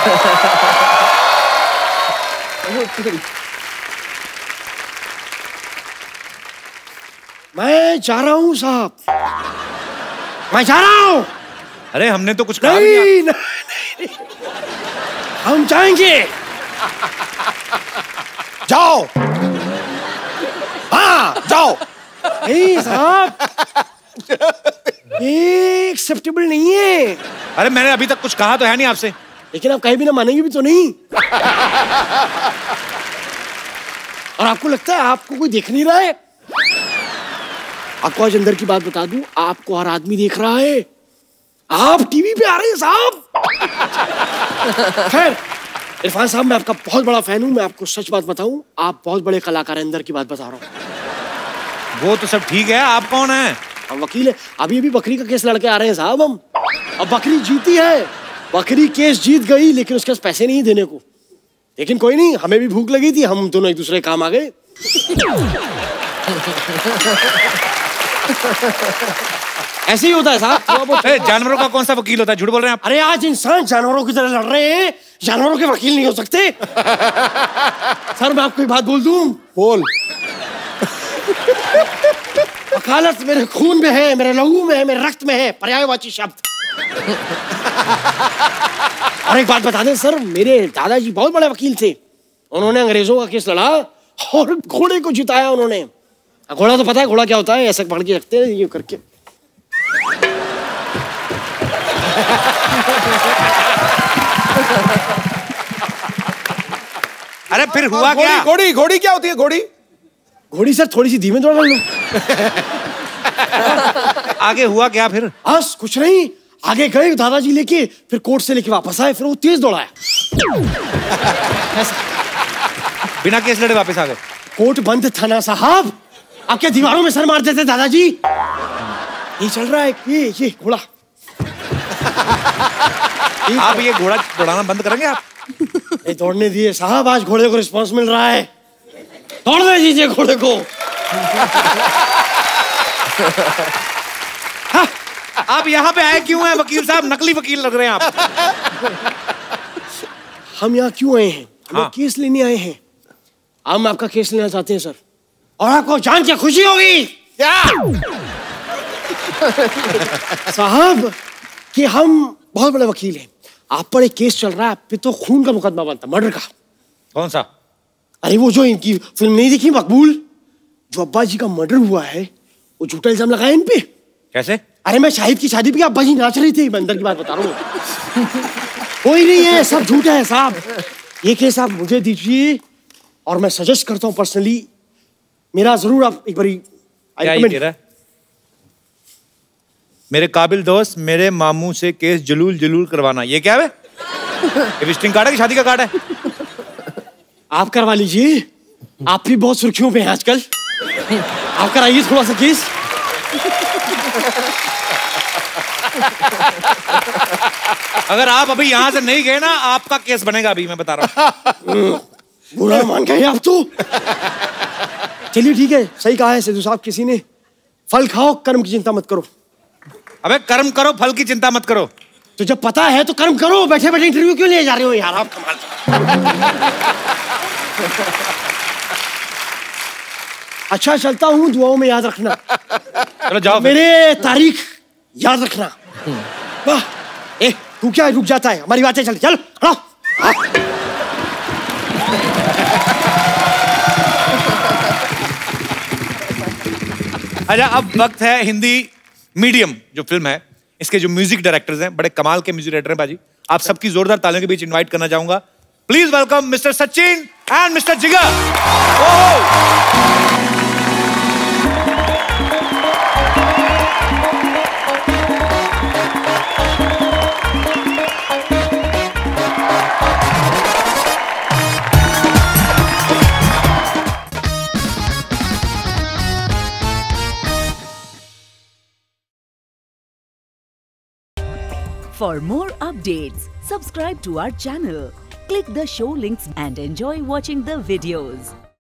मैं जा रहा हूँ साहब, मैं जा रहा हूँ। अरे हमने तो कुछ कहा नहीं, नहीं। हम जाएंगे। जाओ। हाँ जाओ। नहीं साहब, ये एक्सेप्टेबल नहीं है। अरे मैंने अभी तक कुछ कहा तो है नहीं आपसे। लेकिन आप कहीं भी ना मानेंगे भी तो नहीं। और आपको लगता है आपको कोई देख नहीं रहा है? आपको आज अंदर की बात बता दूं, आपको हर आदमी देख रहा है। आप टीवी पे आ रहे हैं साहब। खैर इरफान साहब, मैं आपका बहुत बड़ा फैन हूं। मैं आपको सच बात बताऊं, आप बहुत बड़े कलाकार हैं। अंदर की बात बता रहा हूं। वो तो सब ठीक है, आप कौन हैं? हम वकील है। अभी बकरी का केस लड़के आ रहे हैं साहब हम। अब बकरी जीती है, बकरी केस जीत गई, लेकिन उसके पास पैसे नहीं देने को। लेकिन कोई नहीं, हमें भी भूख लगी थी, हम दोनों एक दूसरे काम आ गए। ऐसे ही होता है साहब। जानवरों का कौन सा वकील होता है? झूठ बोल रहे हैं आप। अरे आज इंसान जानवरों की तरह लड़ रहे हैं, जानवरों के वकील नहीं हो सकते। सर मैं आपको एक बात बोल दूं। बोल। वकालत मेरे खून में है, मेरे लहू में है, मेरे रक्त में है, पर्यायवाची शब्द। और एक बात बता दें सर, मेरे दादाजी बहुत बड़े वकील थे। उन्होंने अंग्रेजों का केस लड़ा और घोड़े को जिताया उन्होंने। घोड़ा तो पता है घोड़ा क्या होता है? ऐसे पकड़ के रखते हैं ये करके। अरे फिर हुआ क्या? घोड़ी घोड़ी क्या होती है? घोड़ी घोड़ी सर थोड़ी सी धीमे दौड़ा लो। आगे हुआ क्या फिर? बस कुछ नहीं, आगे गए दादाजी लेके, फिर कोर्ट से लेके वापस आए, फिर वो तेज दौड़ाया। बिना केस लड़े वापस आ गए? कोर्ट बंद था ना साहब, आपके दीवारों में सर मार देते दादाजी। ये चल रहा है ये घोड़ा। आप ये घोड़ा दौड़ाना बंद करेंगे आप? ये दौड़ने दिए साहब, आज घोड़े को रिस्पांस मिल रहा है। दौड़ने दीजिए घोड़े को। हाँ, आप यहाँ पे आए क्यों हैं वकील साहब? नकली वकील लग रहे हैं आप। हम यहाँ क्यों आए हैं? हम हाँ। केस लेने आए हैं। हम आपका केस लेना चाहते हैं सर, और आपको जान के खुशी होगी क्या साहब कि हम बहुत बड़े वकील हैं। आप पर एक केस चल रहा है, आप पे तो खून का मुकदमा बनता, मर्डर का। कौन सा? अरे वो जो इनकी फिल्म नहीं देखी मकबूल, जो अब्बा जी का मर्डर हुआ है, वो झूठा इल्जाम लगाया इन पे। कैसे? अरे मैं शाहिद की शादी पे अब्बा जी नाच रही थी, मैं अंदर की बात बता रहा हूँ। कोई नहीं है, सब झूठा है साहब। ये केस आप मुझे दीजिए और मैं सजेस्ट करता हूँ पर्सनली, मेरा जरूर आप एक बारी। क्या ये कह रहा है? मेरे काबिल दोस्त मेरे मामू से केस जलूल करवाना, ये क्या है? ये विजिटिंग कार्ड है कि शादी का कार्ड है? आप करवा लीजिए, आप भी बहुत सुर्खियों पे हैं आजकल। आप कराइए थोड़ा सा केस। अगर आप अभी यहाँ से नहीं गए ना, आपका केस बनेगा अभी, मैं बता रहा हूँ। बुरा मान गए आप तो। चलिए ठीक है, सही कहा है सिद्धू साहब किसी ने, फल खाओ कर्म की चिंता मत करो। अबे कर्म करो, फल की चिंता मत करो। तो जब पता है तो कर्म करो, बैठे बैठे इंटरव्यू क्यों ले जा रहे हो यार आप? कमाल। अच्छा चलता हूँ, दुआओं में याद रखना। चलो जाओ। मेरे तारीख याद रखना। वाह, ए तू क्या रुक जाता है? हमारी बातें चल हाँ। अच्छा, अब वक्त है हिंदी मीडियम जो फिल्म है, इसके जो म्यूजिक डायरेक्टर्स हैं, बड़े कमाल के म्यूजिक डायरेक्टर हैं बाजी। आप सबकी जोरदार तालियों के बीच इनवाइट करना चाहूंगा। Please welcome mister Sachin and mister Jigar. For more updates, subscribe to our channel, click the show links and enjoy watching the videos.